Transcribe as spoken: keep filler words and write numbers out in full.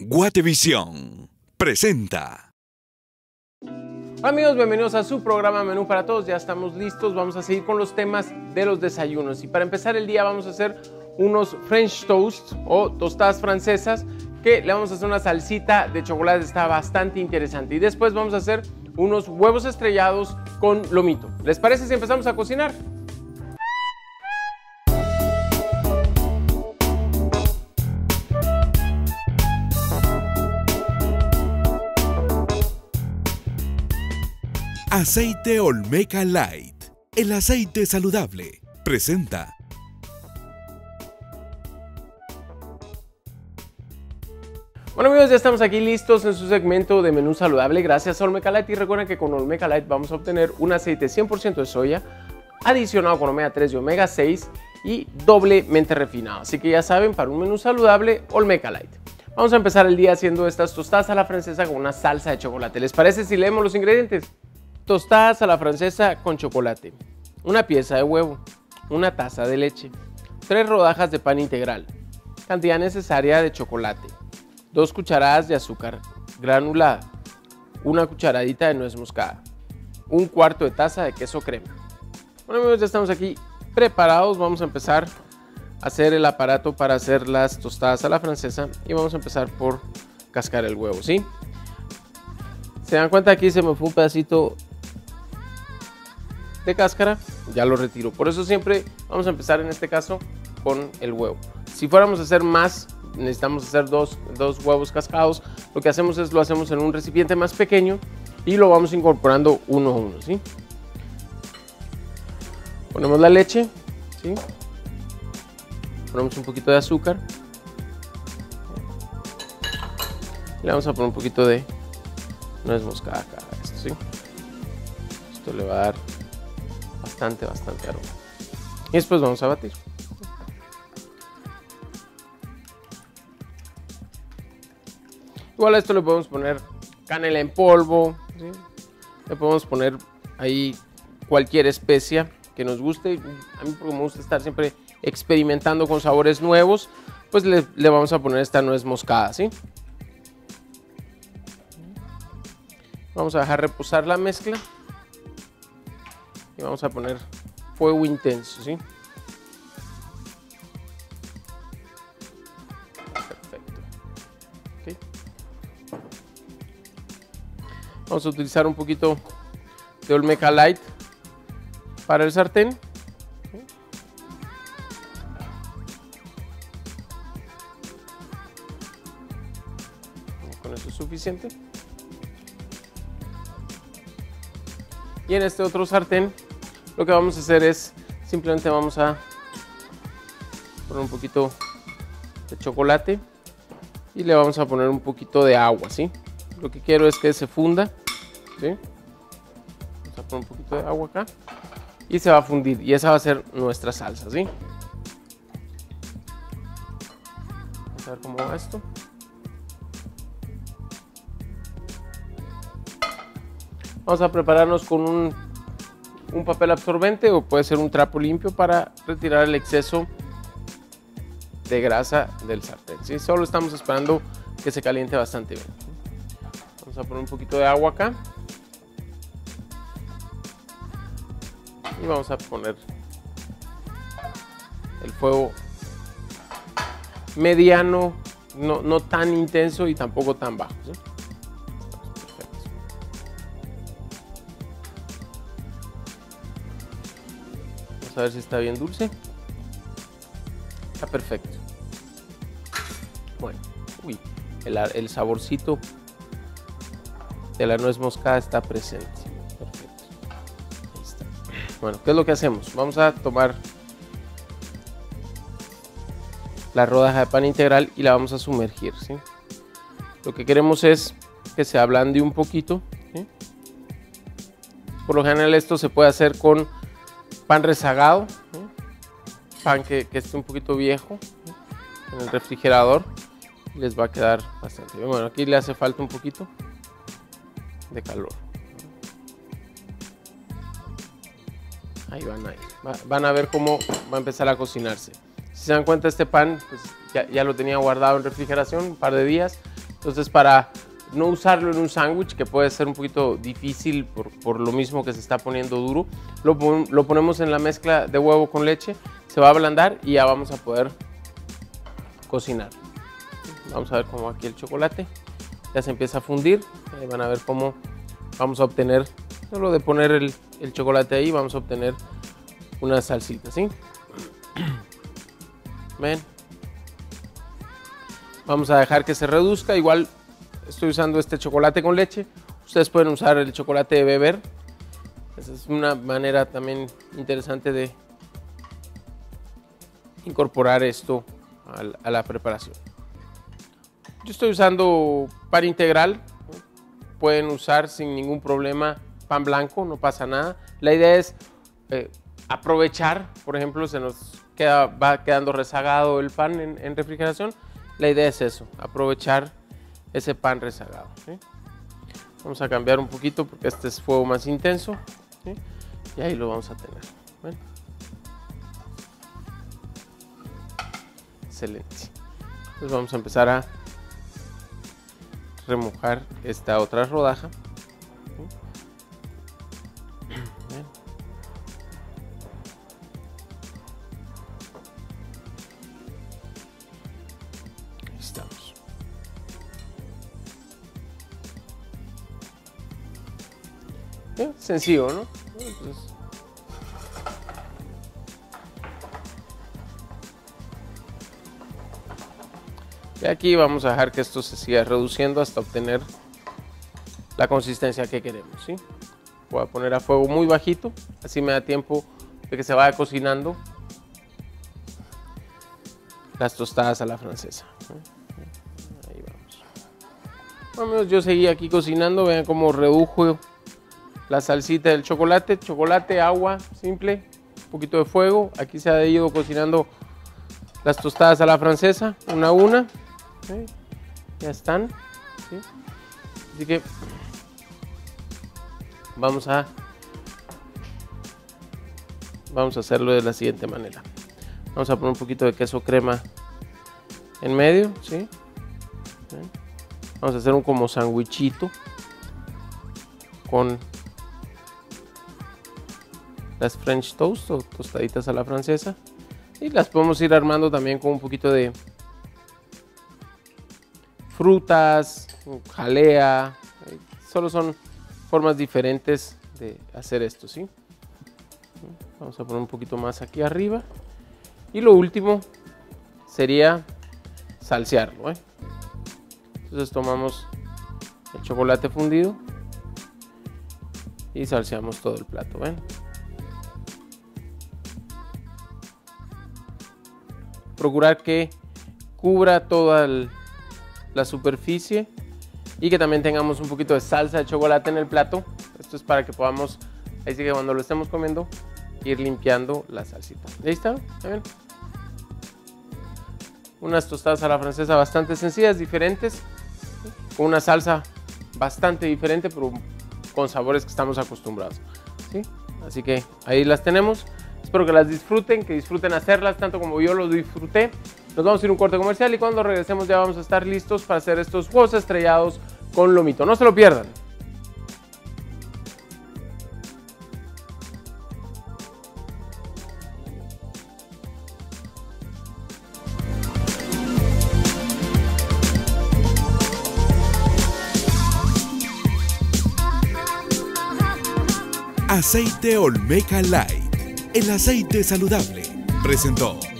Guatevisión presenta. Hola amigos, bienvenidos a su programa Menú para Todos. Ya estamos listos, vamos a seguir con los temas de los desayunos. Y para empezar el día vamos a hacer unos French toast o tostadas francesas que le vamos a hacer una salsita de chocolate, está bastante interesante. Y después vamos a hacer unos huevos estrellados con lomito. ¿Les parece si empezamos a cocinar? Aceite Olmeca Light, el aceite saludable, presenta. Bueno amigos, ya estamos aquí listos en su segmento de menú saludable gracias a Olmeca Light. Y recuerden que con Olmeca Light vamos a obtener un aceite cien por ciento de soya adicionado con omega tres y omega seis y doblemente refinado. Así que ya saben, para un menú saludable, Olmeca Light. Vamos a empezar el día haciendo estas tostadas a la francesa con una salsa de chocolate. ¿Les parece si leemos los ingredientes? Tostadas a la francesa con chocolate, una pieza de huevo, una taza de leche, tres rodajas de pan integral, cantidad necesaria de chocolate, dos cucharadas de azúcar granulada, una cucharadita de nuez moscada, un cuarto de taza de queso crema. Bueno amigos, ya estamos aquí preparados, vamos a empezar a hacer el aparato para hacer las tostadas a la francesa y vamos a empezar por cascar el huevo, ¿sí? Se dan cuenta, aquí se me fue un pedacito de cáscara, ya lo retiro. Por eso siempre vamos a empezar en este caso con el huevo. Si fuéramos a hacer más, necesitamos hacer dos, dos huevos cascados. Lo que hacemos es lo hacemos en un recipiente más pequeño y lo vamos incorporando uno a uno, ¿sí? Ponemos la leche, ¿sí? Ponemos un poquito de azúcar. Y le vamos a poner un poquito de nuez moscada acá, esto, ¿sí? Esto le va a dar bastante, bastante aroma. Y después vamos a batir. Igual a esto le podemos poner canela en polvo, ¿sí? Le podemos poner ahí cualquier especia que nos guste. A mí porque me gusta estar siempre experimentando con sabores nuevos, pues le, le vamos a poner esta nuez moscada, ¿sí? Vamos a dejar reposar la mezcla y vamos a poner fuego intenso, ¿sí? Perfecto. Okay. Vamos a utilizar un poquito de Olmeca Light para el sartén. Con eso es suficiente. Y en este otro sartén lo que vamos a hacer es simplemente vamos a poner un poquito de chocolate y le vamos a poner un poquito de agua, ¿sí? Lo que quiero es que se funda, ¿sí? Vamos a poner un poquito de agua acá y se va a fundir y esa va a ser nuestra salsa, ¿sí? Vamos a ver cómo va esto. Vamos a prepararnos con un, un papel absorbente o puede ser un trapo limpio para retirar el exceso de grasa del sartén, ¿sí? Solo estamos esperando que se caliente bastante bien. Vamos a poner un poquito de agua acá. Y vamos a poner el fuego mediano, no, no tan intenso y tampoco tan bajo, ¿sí? A ver si está bien dulce. Está perfecto. Bueno, uy, el, el saborcito de la nuez moscada está presente. Perfecto. Ahí está. Bueno, ¿qué es lo que hacemos? Vamos a tomar la rodaja de pan integral y la vamos a sumergir, ¿sí? Lo que queremos es que se ablande un poquito, ¿sí? Por lo general esto se puede hacer con pan rezagado, ¿sí? Pan que, que esté un poquito viejo, ¿sí? En el refrigerador, les va a quedar bastante bien. Bueno, aquí le hace falta un poquito de calor. Ahí van, ahí. Va, van a ver cómo va a empezar a cocinarse. Si se dan cuenta, este pan pues, ya, ya lo tenía guardado en refrigeración un par de días Entonces, para no usarlo en un sándwich, que puede ser un poquito difícil por, por lo mismo que se está poniendo duro, lo, lo ponemos en la mezcla de huevo con leche, se va a ablandar y ya vamos a poder cocinar. Vamos a ver cómo aquí el chocolate ya se empieza a fundir. Ahí van a ver cómo vamos a obtener, solo de poner el, el chocolate ahí, vamos a obtener una salsita, ¿sí? Ven. Vamos a dejar que se reduzca. Igual estoy usando este chocolate con leche. Ustedes pueden usar el chocolate de beber. Esa es una manera también interesante de incorporar esto a la preparación. Yo estoy usando pan integral. Pueden usar sin ningún problema pan blanco, no pasa nada. La idea es eh, aprovechar, por ejemplo, se nos queda, va quedando rezagado el pan en, en refrigeración. La idea es eso, aprovechar ese pan rezagado, ¿sí? Vamos a cambiar un poquito porque este es fuego más intenso, ¿sí? Y ahí lo vamos a tener. Bueno. Excelente. Entonces vamos a empezar a remojar esta otra rodaja. Bien. Ahí estamos. Bien, sencillo, ¿no? Entonces, y aquí vamos a dejar que esto se siga reduciendo hasta obtener la consistencia que queremos, ¿sí? Voy a poner a fuego muy bajito, así me da tiempo de que se vaya cocinando las tostadas a la francesa. Ahí vamos. Bueno, amigos, yo seguí aquí cocinando, vean cómo redujo la salsita del chocolate, chocolate, agua, simple, un poquito de fuego. Aquí se ha ido cocinando las tostadas a la francesa, una a una. ¿Sí? Ya están, ¿sí? Así que vamos a vamos a hacerlo de la siguiente manera. Vamos a poner un poquito de queso crema en medio, ¿sí? ¿Sí? Vamos a hacer un como sandwichito con las French toast o tostaditas a la francesa, y las podemos ir armando también con un poquito de frutas, jalea. Solo son formas diferentes de hacer esto, ¿sí? Vamos a poner un poquito más aquí arriba. Y lo último sería salsearlo, ¿eh? Entonces tomamos el chocolate fundido y salseamos todo el plato, ¿ven? Procurar que cubra toda el la superficie y que también tengamos un poquito de salsa de chocolate en el plato. Esto es para que podamos, ahí sí que cuando lo estemos comiendo, ir limpiando la salsita. ¿Listo? ¿Bien? Unas tostadas a la francesa bastante sencillas, diferentes, con una salsa bastante diferente, pero con sabores que estamos acostumbrados, ¿sí? Así que ahí las tenemos. Espero que las disfruten, que disfruten hacerlas tanto como yo lo disfruté. Nos vamos a ir a un corte comercial y cuando regresemos ya vamos a estar listos para hacer estos huevos estrellados con lomito. No se lo pierdan. Aceite Olmeca Light, el aceite saludable, presentó.